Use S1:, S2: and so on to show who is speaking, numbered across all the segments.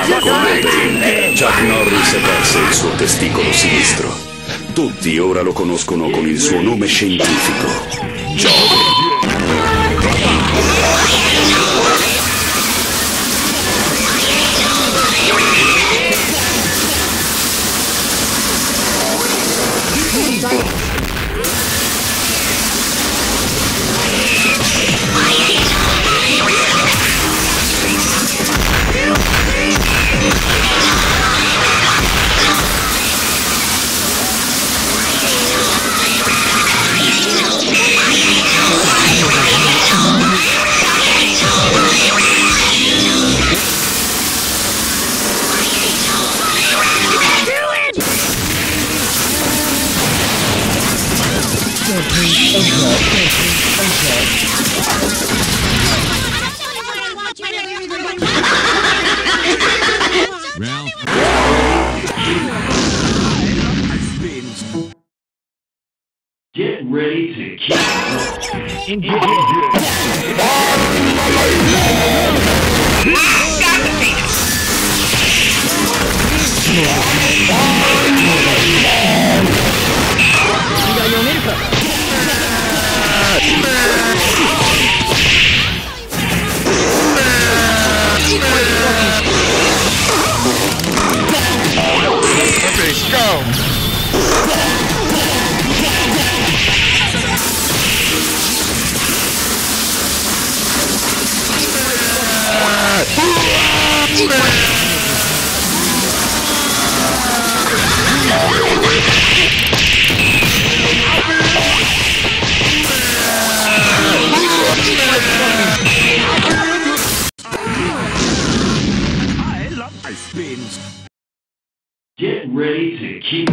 S1: Colleghi, Chuck Norris perse il suo testicolo sinistro. Tutti ora lo conoscono con il suo nome scientifico, Joe.
S2: Get ready to kick.
S3: Let's go.
S2: I love my spins. Get ready to keep.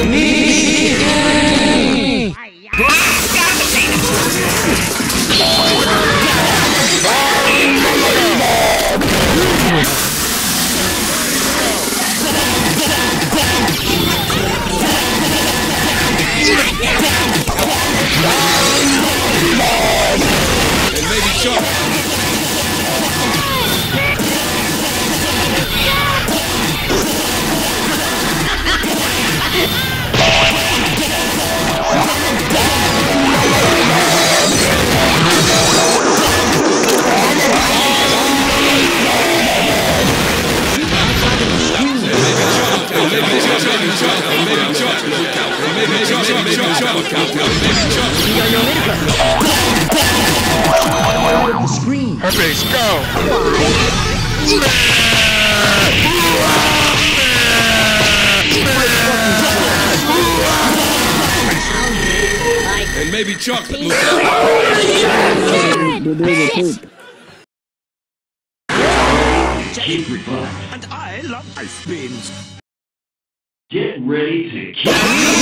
S3: And maybe Chuck. Let's go. And maybe chocolate.
S2: And I love my spins. Get ready to kick.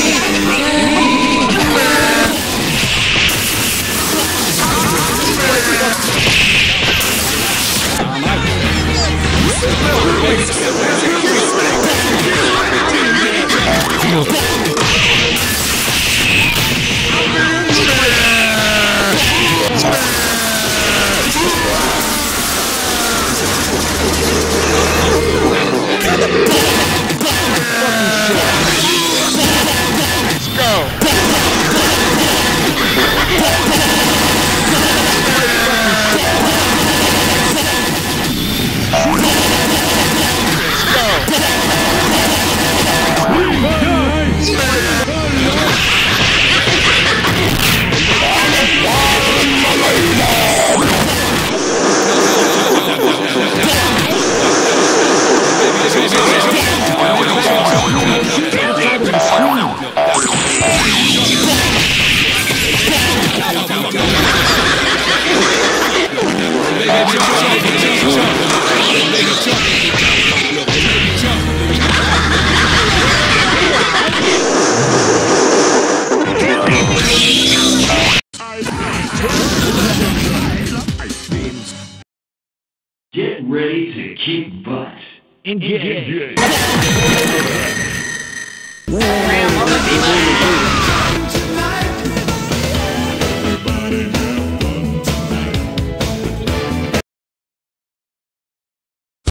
S2: Get ready to kick butt. Engage.